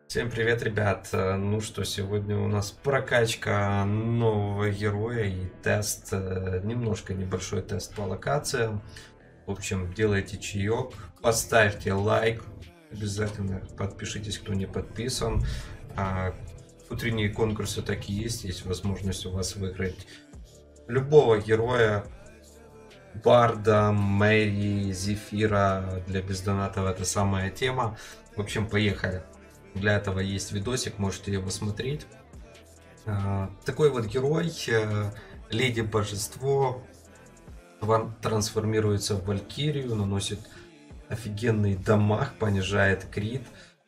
Всем привет, ребят! Ну что, сегодня у нас прокачка нового героя и тест, немножко небольшой тест по локациям. В общем, делайте чаек, поставьте лайк, обязательно подпишитесь, кто не подписан. А, Утренние конкурсы так и есть возможность у вас выиграть любого героя, Барда, Мэри, Зефира. Для бездонатов это самая тема. В общем, поехали. Для этого есть видосик, можете его смотреть. Такой вот герой, Леди Божество, трансформируется в Валькирию, наносит офигенный дамаг, понижает крит,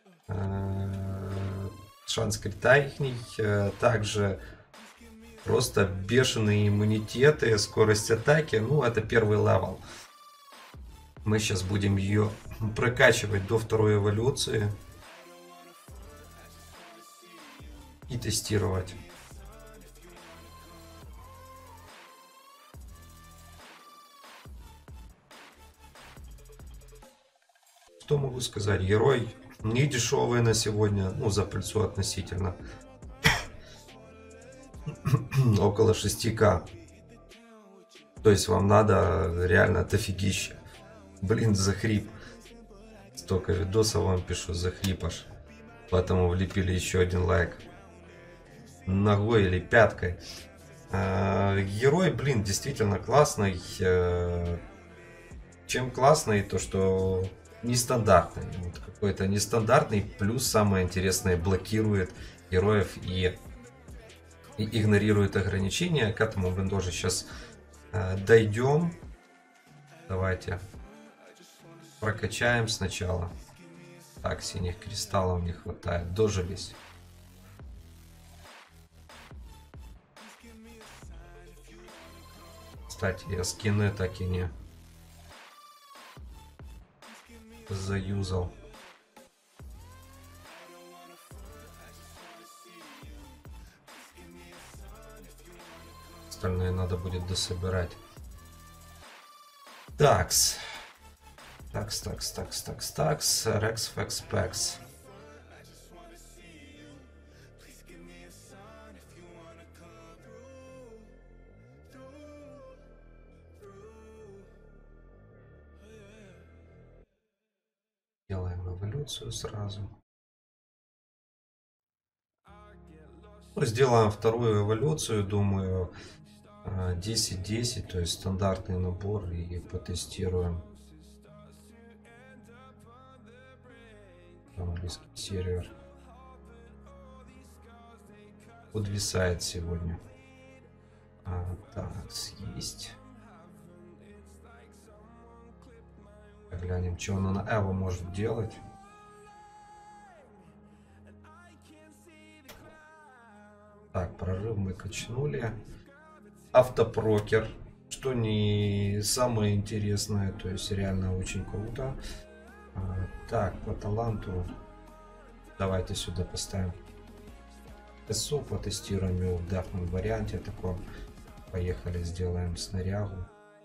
шанс крита ихний, также просто бешеные иммунитеты, скорость атаки. Ну, это первый левел. Мы сейчас будем ее прокачивать до второй эволюции и тестировать. Что могу сказать? Герой не дешевый на сегодня, ну, за пыльцу относительно. Около 6К. То есть вам надо реально дофигища. Блин, захрип. Столько видосов вам пишу, захрип аж. Поэтому влепили еще один лайк. Ногой или пяткой. Герой, блин, действительно классный. Чем классный, то что нестандартный. Вот какой-то нестандартный, плюс самое интересное, блокирует героев и игнорирует ограничения. К этому мы тоже сейчас дойдем. Давайте прокачаем сначала. Так, синих кристаллов не хватает. Дожились. Кстати, я скины так и не заюзал. Остальное надо будет дособирать. Такс. Такс. Рекс, фекс, пекс. Делаем эволюцию сразу. Ну, сделаем вторую эволюцию, думаю, 10-10, то есть стандартный набор, и потестируем. Английский сервер подвисает сегодня. Так, есть. Глянем, что она на Эво может делать. Так, прорыв мы качнули. Автопрокер, что не самое интересное, то есть реально очень круто. Так, по таланту давайте сюда поставим СО, потестируем его в дафном варианте таком. Поехали, сделаем снарягу.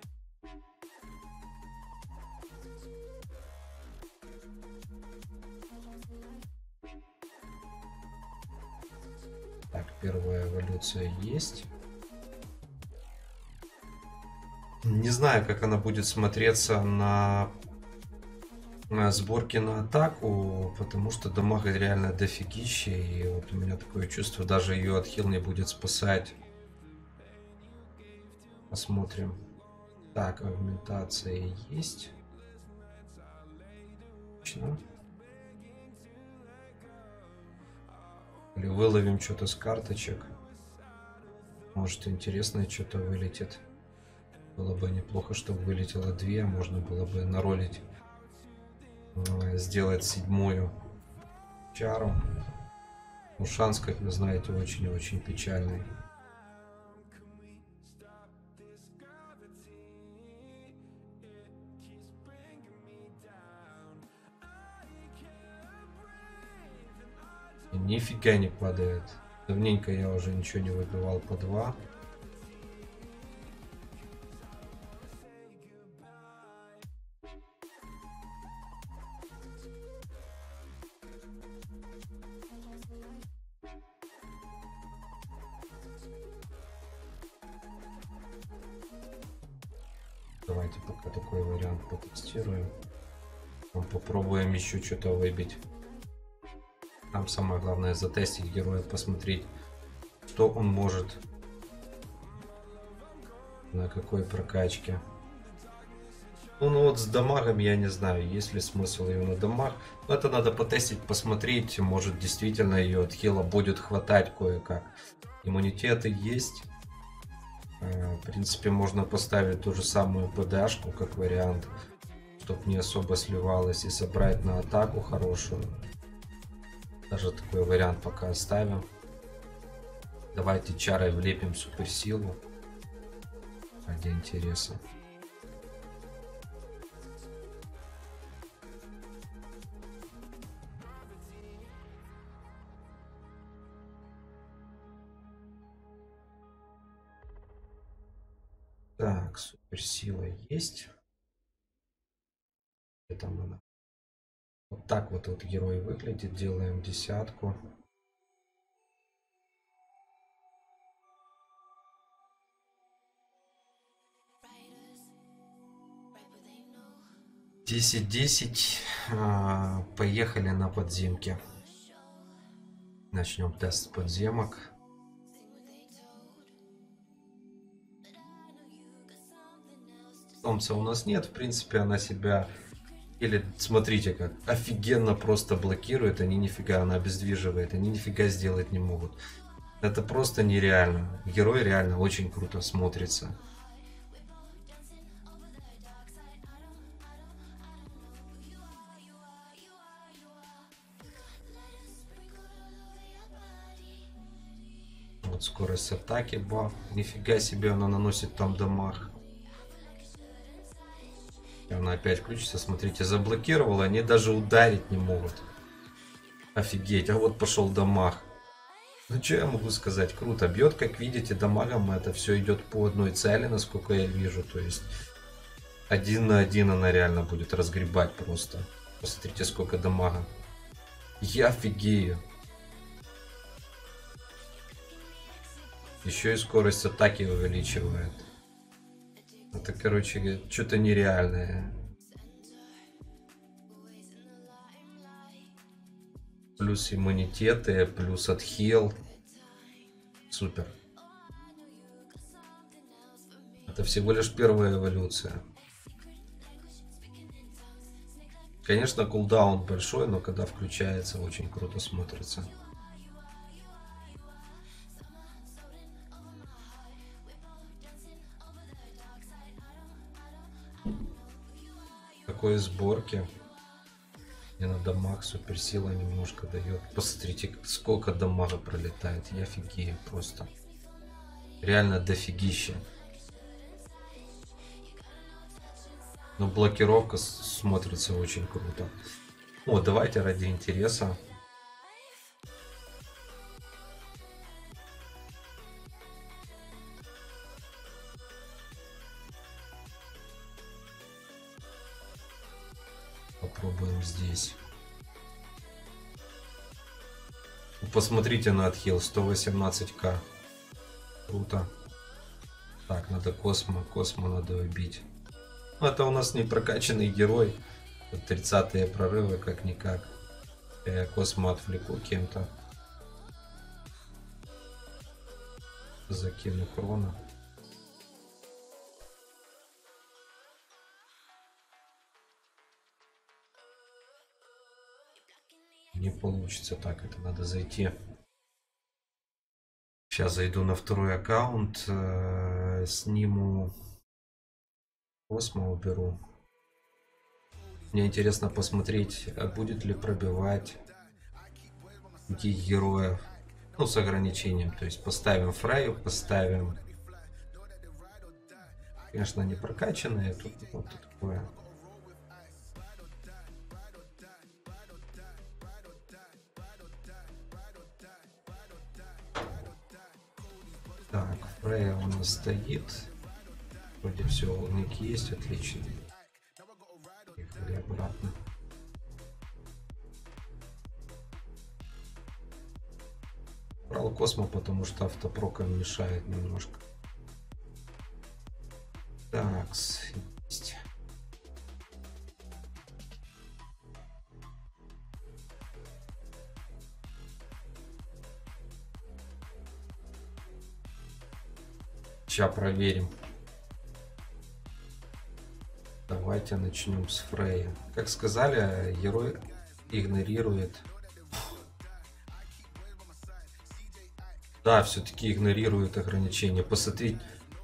Так, первая эволюция есть. Не знаю, как она будет смотреться на сборке на атаку, потому что дамага реально дофигища, и вот у меня такое чувство, даже ее отхил не будет спасать. Посмотрим. Так, агментация есть. Отлично. Или выловим что-то с карточек. Может, интересное что-то вылетит. Было бы неплохо, чтобы вылетело 2. Можно было бы наролить, сделать 7-ю чару. Но шанс, как вы знаете, очень-очень печальный. И нифига не падает. Давненько я уже ничего не выбивал по 2. Давайте пока такой вариант потестируем. Попробуем еще что-то выбить. Там самое главное затестить героя, посмотреть, что он может, на какой прокачке. Ну вот с дамагом я не знаю, есть ли смысл ее на дамаг. Но это надо потестить, посмотреть. Может действительно ее от хила будет хватать кое-как. Иммунитеты есть. В принципе можно поставить ту же самую ПДшку как вариант, чтобы не особо сливалось, и собрать на атаку хорошую. Даже такой вариант пока оставим. Давайте чарой влепим суперсилу ради интереса. Так, суперсила есть. Где там она? Вот так вот герой выглядит. Делаем 10. Десять. Поехали на подземки. Начнем тест подземок. Томса у нас нет, в принципе, она себя... Или смотрите, как офигенно просто блокирует, они нифига, она обездвиживает, они нифига сделать не могут. Это просто нереально. Герой реально очень круто смотрится. Вот скорость атаки, баф. Нифига себе, она наносит там дамаг. Она опять включится, смотрите, заблокировала, они даже ударить не могут. Офигеть, а вот пошел дамаг. Ну что я могу сказать, круто, бьет, как видите, дамагом это все идет по одной цели, насколько я вижу, то есть 1 на 1 она реально будет разгребать просто. Посмотрите, сколько дамага. Я офигею. Еще и скорость атаки увеличивает. Это, короче, что-то нереальное. Плюс иммунитеты, плюс отхил. Супер. Это всего лишь первая эволюция. Конечно, кулдаун большой, но когда включается, очень круто смотрится. Такой сборки. И на дамаг суперсила немножко дает. Посмотрите, сколько дамага пролетает. Я офигею просто. Реально дофигища. Но блокировка смотрится очень круто. О, давайте ради интереса. Попробуем здесь. Посмотрите на отхил. 118к. Круто. Так, надо Космо. Космо надо убить. Это у нас не прокачанный герой. 30-е прорывы, как-никак. Я Космо отвлеку кем-то. Закину Хрона. Не получится так, это надо зайти. Сейчас зайду на второй аккаунт, сниму Космо, уберу. Мне интересно посмотреть, будет ли пробивать других героев. Ну, с ограничением. То есть поставим Фрейю, поставим... Конечно, не прокачанные. Тут вот такое. Так, Фрейя у нас стоит. Вроде все, волник есть, отлично. Поехали обратно. Забрал Космо, потому что автопроком мешает немножко. Так, есть. Сейчас проверим. Давайте начнем с Фрея. Как сказали, герой игнорирует. Да, все-таки игнорирует ограничения. Посмотрите.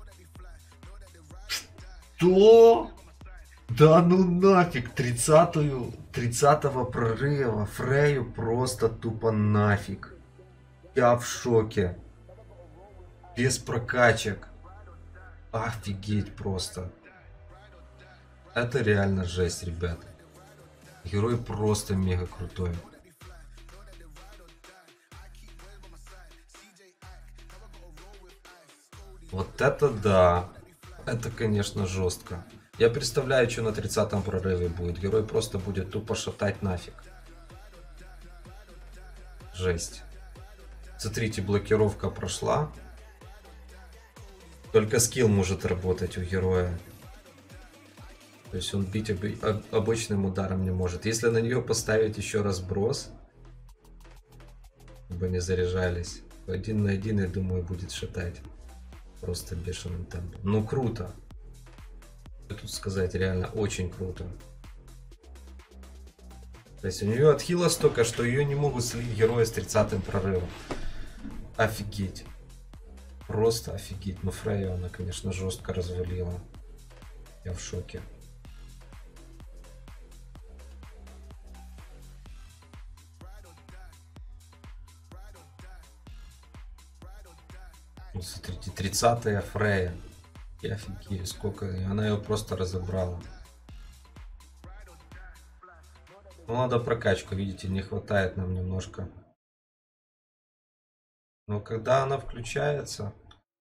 Что? Да ну нафиг, 30-го прорыва Фрею просто тупо нафиг. Я в шоке. Без прокачек. Офигеть просто. Это реально жесть, ребят. Герой просто мега крутой. Вот это да. Это, конечно, жестко. Я представляю, что на 30-м прорыве будет. Герой просто будет тупо шатать нафиг. Жесть. Смотрите, блокировка прошла. Только скилл может работать у героя. То есть он бить обычным ударом не может. Если на нее поставить еще разброс, чтобы не заряжались, 1 на 1, я думаю, будет шатать. Просто бешеным темпом. Ну круто. Что тут сказать, реально очень круто. То есть у нее отхила столько, что ее не могут слить героя с 30-м прорывом. Офигеть. Просто офигеть. Но Фрею она, конечно, жестко развалила. Я в шоке. Вот смотрите, 30-я Фрея. Я офигею, сколько. Она ее просто разобрала. Ну, надо прокачку, видите, не хватает нам немножко. Но когда она включается,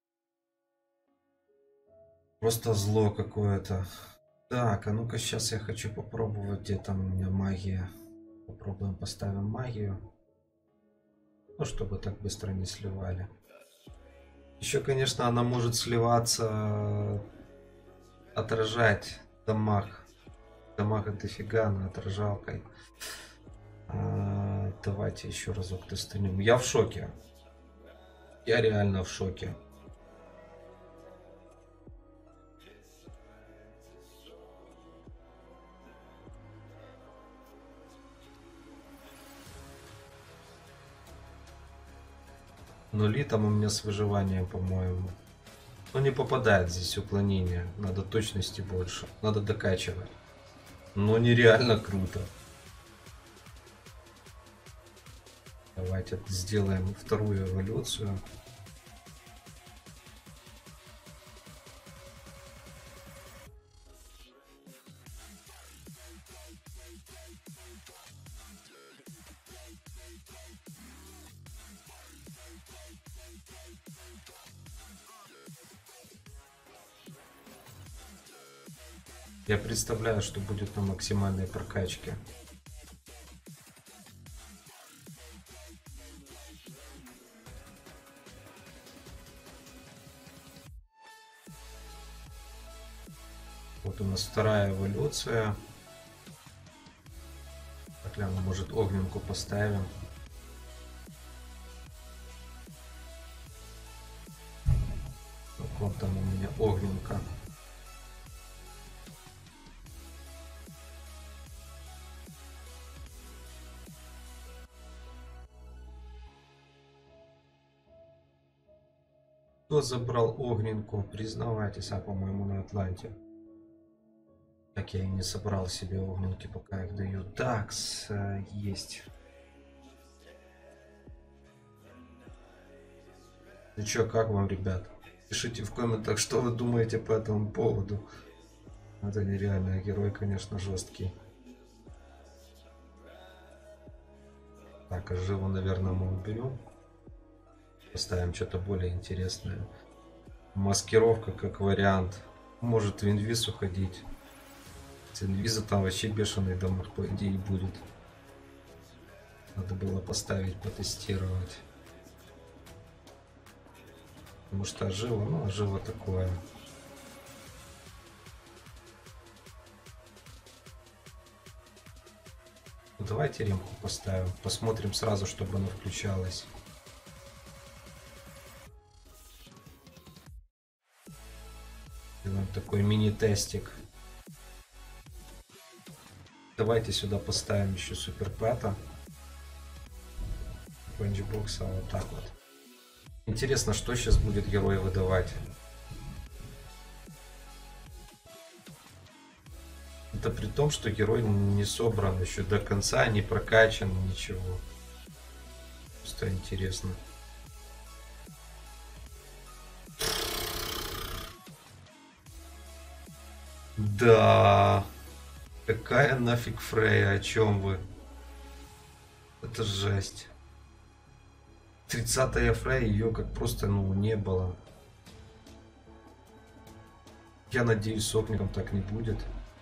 просто зло какое-то. Так, а ну-ка сейчас я хочу попробовать, где там у меня магия. Попробуем, поставим магию. Ну, чтобы так быстро не сливали. Еще, конечно, она может сливаться, отражать дамаг. Дамага дофига, она отражалкой. Давайте еще разок достанем. Я в шоке. Я реально в шоке. Нули там у меня с выживанием, по-моему. Но не попадает здесь уклонение. Надо точности больше. Надо докачивать. Но нереально круто. Давайте сделаем вторую эволюцию. Я представляю, что будет на максимальной прокачке. Вот у нас вторая эволюция. Так, ладно, может огненку поставим. Вот там у меня огненка. Кто забрал огненку? Признавайтесь, по-моему, на Атланте. Так я и не собрал себе огненки, пока их даю. Так, есть. Ну чё, как вам, ребят? Пишите в комментах, что вы думаете по этому поводу. Это нереальный герой, конечно, жесткий. Так, а живу, наверное, мы уберем. Поставим что-то более интересное. Маскировка как вариант. Может в инвиз уходить. С инвиза там вообще бешеный дамаг, по идее, будет. Надо было поставить, потестировать. Потому что Ожива, ну, Ожива такое. Давайте ремку поставим. Посмотрим сразу, чтобы она включалась. Делаем такой мини-тестик. Давайте сюда поставим еще суперпэта. Бенджибокса вот так вот. Интересно, что сейчас будет герой выдавать. Это при том, что герой не собран еще до конца, не прокачан, ничего. Просто интересно. Да. Какая нафиг Фрея, о чем вы? Это жесть. 30-я Фрея, ее как просто, ну, не было. Я надеюсь, с Огником так не будет.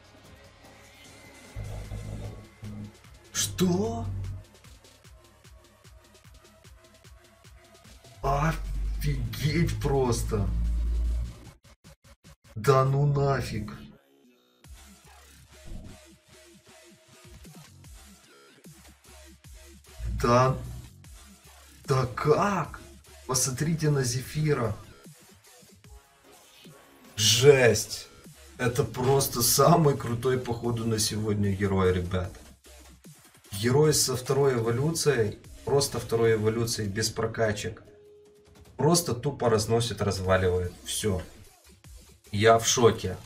Что? Офигеть просто. Да ну нафиг. Да. Да как? Посмотрите на Зефира. Жесть. Это просто самый крутой, походу, на сегодня герой, ребят. Герой со второй эволюцией, просто второй эволюцией, без прокачек. Просто тупо разносит, разваливает. Все. Я в шоке.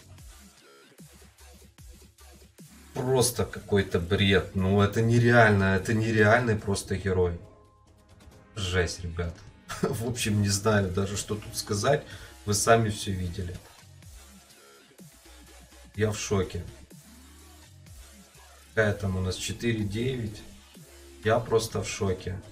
Просто какой-то бред. Ну, это нереально. Это нереальный просто герой. Жесть, ребят. В общем, не знаю даже, что тут сказать. Вы сами все видели. Я в шоке. Какая там у нас 4-9. Я просто в шоке.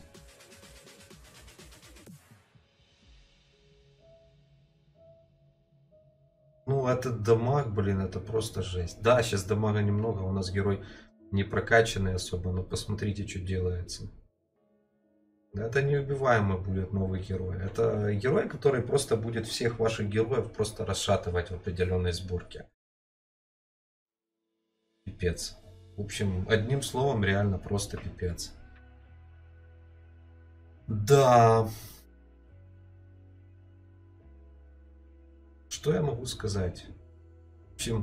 Ну, этот дамаг, блин, это просто жесть. Да, сейчас дамага немного, у нас герой не прокачанный особо, но посмотрите, что делается. Это неубиваемый будет новый герой. Это герой, который просто будет всех ваших героев просто расшатывать в определенной сборке. Пипец. В общем, одним словом, реально просто пипец. Да. Что я могу сказать? В общем,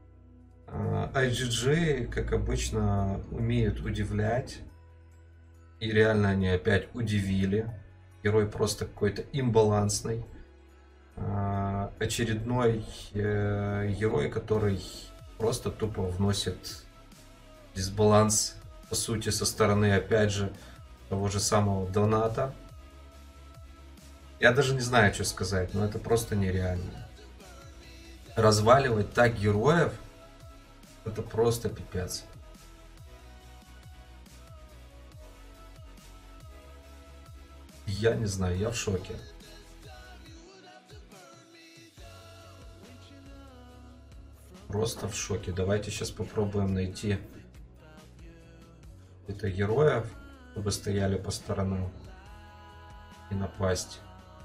IGG, как обычно, умеют удивлять. И реально они опять удивили. Герой просто какой-то имбалансный. Очередной герой, который просто тупо вносит дисбаланс, по сути, со стороны, опять же, того же самого доната. Я даже не знаю, что сказать, но это просто нереально. Разваливать так героев, это просто пипец. Я не знаю, я в шоке. Просто в шоке. Давайте сейчас попробуем найти это героев, чтобы стояли по сторонам и напасть.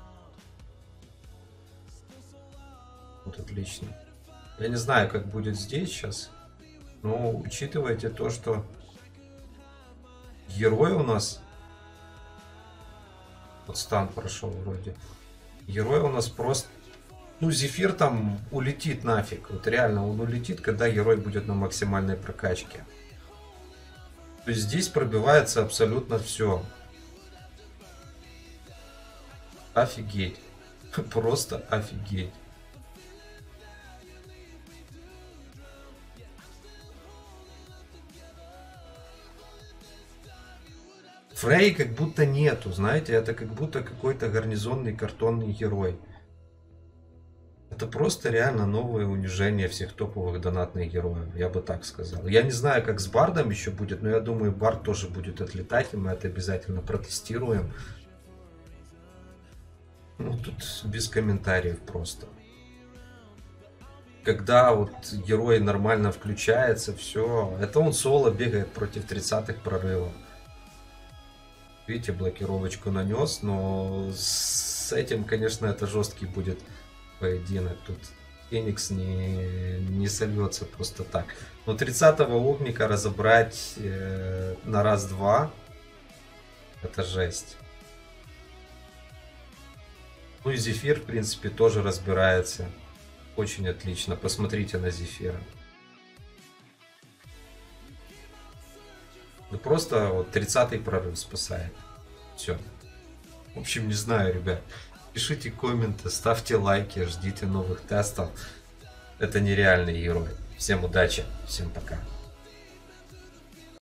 Вот отлично. Я не знаю, как будет здесь сейчас, но учитывайте то, что герой у нас... Вот стан прошел вроде. Герой у нас просто... Ну, Зефир там улетит нафиг. Вот реально он улетит, когда герой будет на максимальной прокачке. То есть здесь пробивается абсолютно все. Офигеть. Просто офигеть. Фрей как будто нету, знаете, это как будто какой-то гарнизонный картонный герой. Это просто реально новое унижение всех топовых донатных героев, я бы так сказал. Я не знаю, как с Бардом еще будет, но я думаю, Бард тоже будет отлетать, и мы это обязательно протестируем. Ну, тут без комментариев просто. Когда вот герой нормально включается, все, это он соло бегает против 30-х прорывов. Видите, блокировочку нанес, но с этим, конечно, это жесткий будет поединок. Тут Феникс не сольется просто так. Но 30-го умника разобрать на раз-два — это жесть. Ну и Зефир, в принципе, тоже разбирается очень отлично. Посмотрите на Зефира. Ну просто вот 30-й прорыв спасает. Все. В общем, не знаю, ребят. Пишите комменты, ставьте лайки, ждите новых тестов. Это нереальный герой. Всем удачи, всем пока.